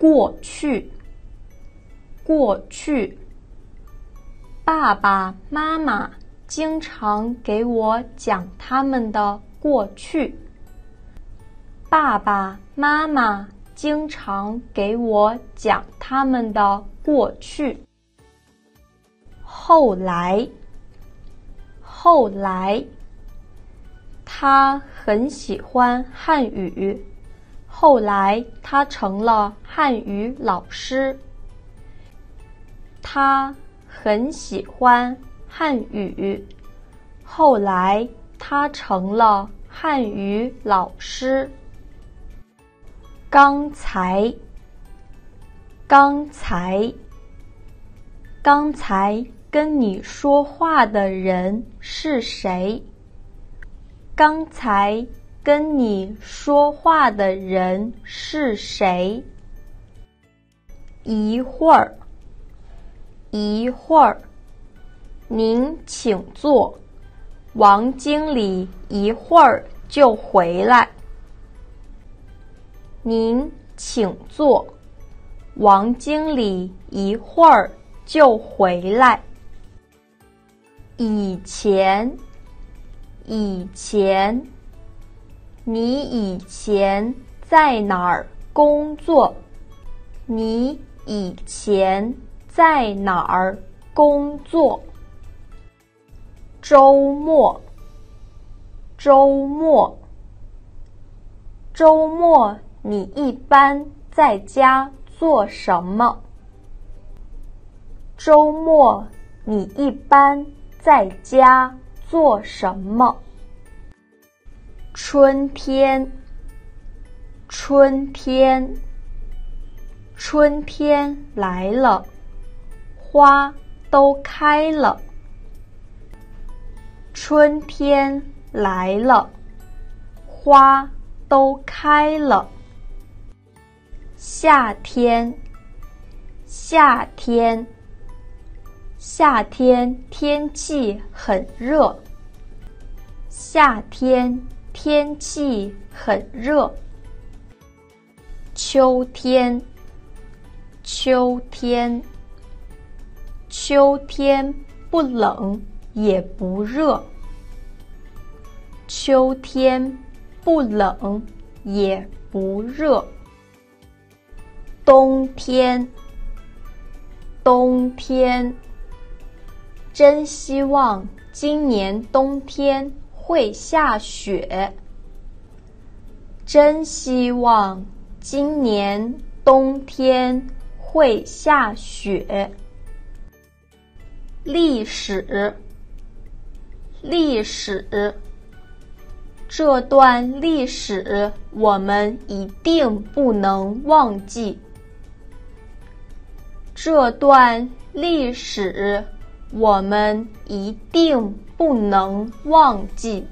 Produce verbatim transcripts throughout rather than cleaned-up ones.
过去，过去。爸爸妈妈经常给我讲他们的过去。爸爸妈妈经常给我讲他们的过去。后来，后来，他很喜欢汉语，后来他成了汉语老师。他很喜欢汉语，后来他成了汉语老师。刚才，刚才，刚才跟你说话的人是谁？刚才跟你说话的人是谁？一会儿，一会儿，您请坐，王经理一会儿就回来。您请坐，王经理一会儿就回来。以前，以前，你以前在哪儿工作？你以前在哪儿工作？周末，周末，周末你一般在家做什么？周末你一般在家做什么？春天，春天，春天来了，花都开了。春天来了，花都开了。夏天，夏天，夏天天气很热。夏天天气很热。秋天，秋天，秋天不冷也不热。秋天不冷也不热。冬天，冬天，真希望今年冬天会下雪。真希望今年冬天会下雪。历史，历史，这段历史我们一定不能忘记。这段历史我们一定不能忘记。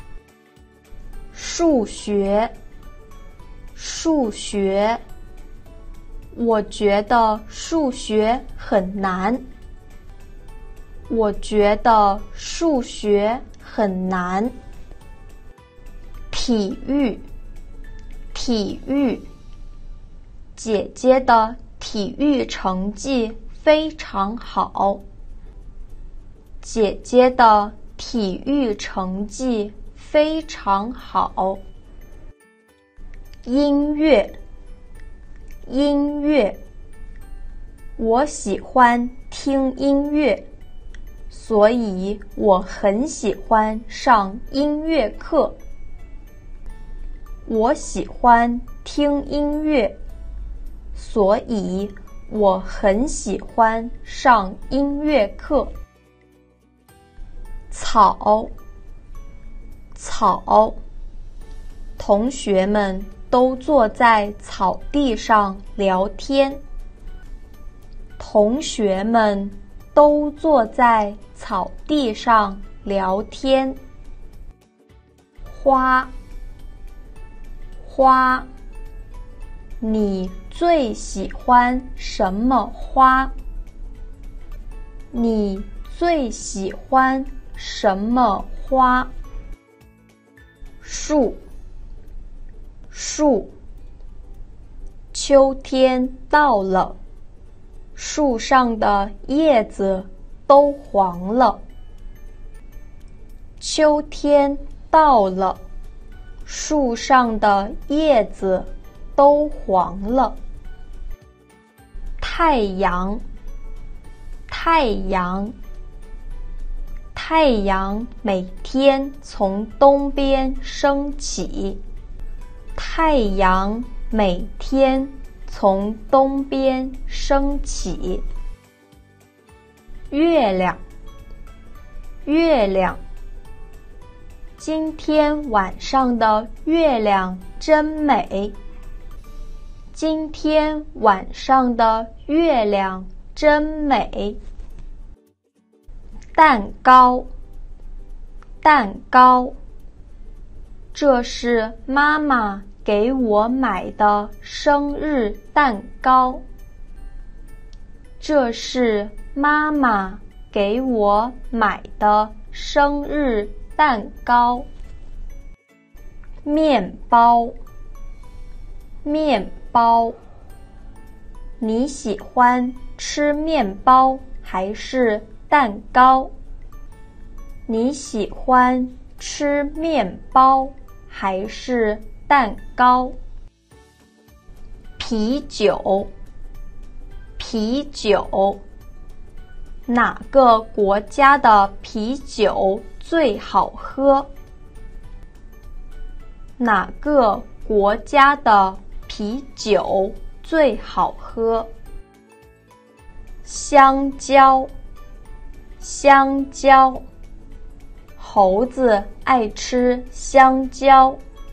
数学，数学，我觉得数学很难。我觉得数学很难。体育，体育，姐姐的体育成绩非常好。姐姐的体育成绩非常好。音乐，音乐，我喜欢听音乐，所以我很喜欢上音乐课。我喜欢听音乐，所以我很喜欢上音乐课。草，草，同学们都坐在草地上聊天。同学们都坐在草地上聊天。花，花，你最喜欢什么花？你最喜欢什么花？树，树， 秋天到了，树上的叶子都黄了。秋天到了，树上的叶子都黄了。太阳，太阳，太阳每天从东边升起。太阳每天从东边升起。月亮，月亮，今天晚上的月亮真美。今天晚上的月亮真美。蛋糕，蛋糕，这是妈妈给我买的生日蛋糕。这是妈妈给我买的生日蛋糕。面包，面包，你喜欢吃面包还是蛋糕？你喜欢吃面包还是蛋糕？啤酒，啤酒，哪个国家的啤酒最好喝？哪个国家的啤酒最好喝？香蕉，香蕉，猴子爱吃香蕉。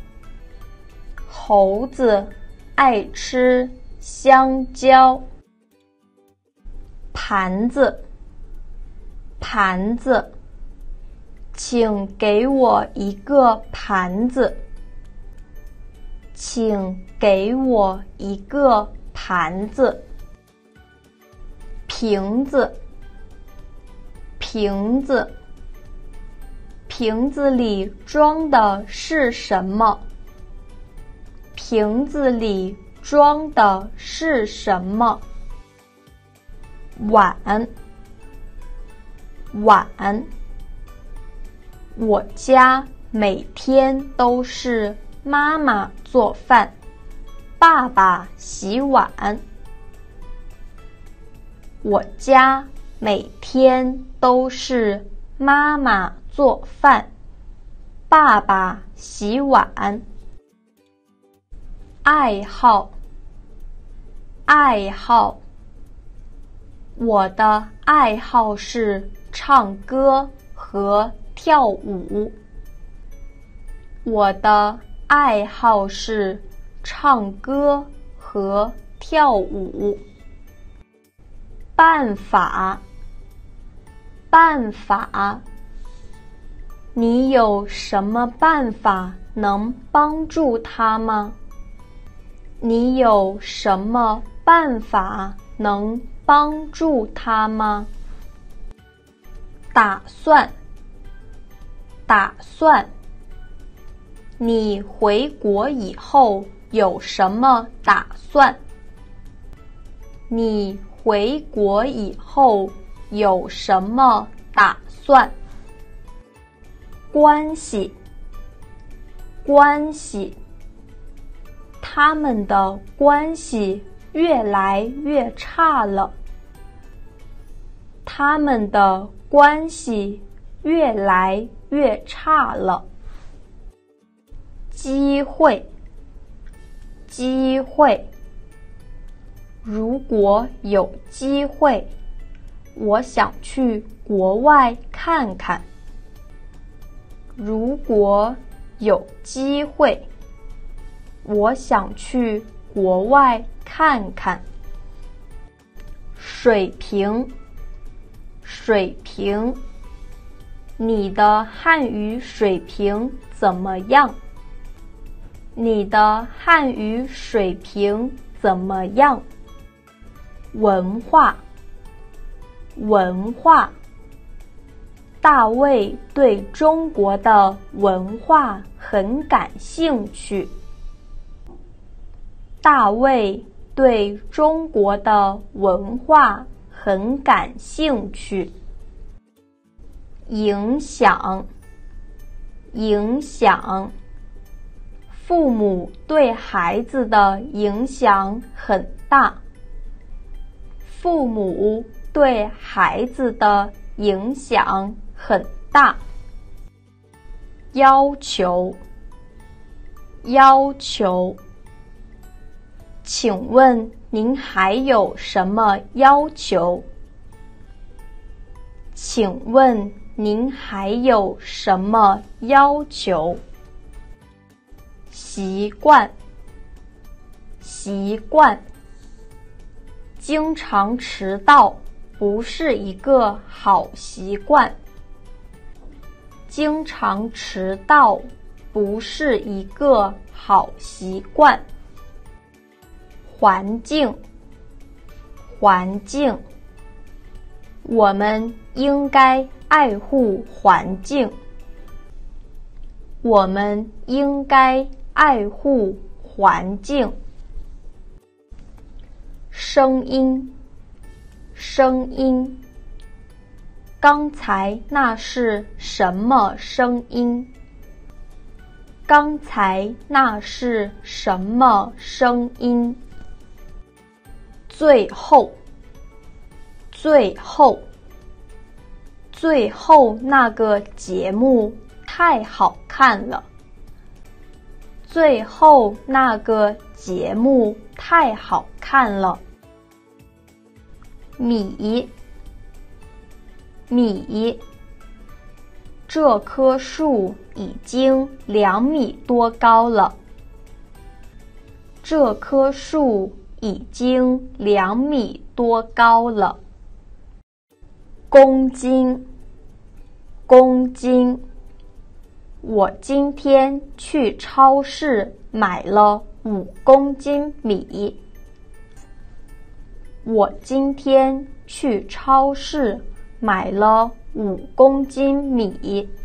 猴子爱吃香蕉。盘子，盘子，请给我一个盘子。请给我一个盘子。瓶子，瓶子，瓶子里装的是什么？瓶子里装的是什么？碗，碗，我家每天都是妈妈做饭，爸爸洗碗。我家每天都是妈妈做饭，爸爸洗碗。爱好，爱好，我的爱好是唱歌和跳舞。我的爱好是唱歌和跳舞。办法，办法，你有什么办法能帮助他吗？你有什么办法能帮助他吗？打算，打算，你回国以后有什么打算？你回国以后有什么打算？关系，关系，他们的关系越来越差了。他们的关系越来越差了。机会，机会，如果有机会，我想去国外看看。如果有机会，我想去国外看看。水平，水平，你的汉语水平怎么样？你的汉语水平怎么样？文化，文化，大卫对中国的文化很感兴趣。大卫对中国的文化很感兴趣。影响，影响，父母对孩子的影响很大。父母对孩子的影响很大。要求，要求，请问您还有什么要求？请问您还有什么要求？习惯，习惯，经常迟到不是一个好习惯。经常迟到不是一个好习惯。环境，环境，我们应该爱护环境。我们应该爱护环境。声音，声音，刚才那是什么声音？刚才那是什么声音？最后，最后，最后那个节目太好看了。最后那个节目太好看了。米，米，这棵树已经两米多高了。这棵树已经两米多高了。公斤，公斤，我今天去超市买了五公斤米。我今天去超市买了五公斤米。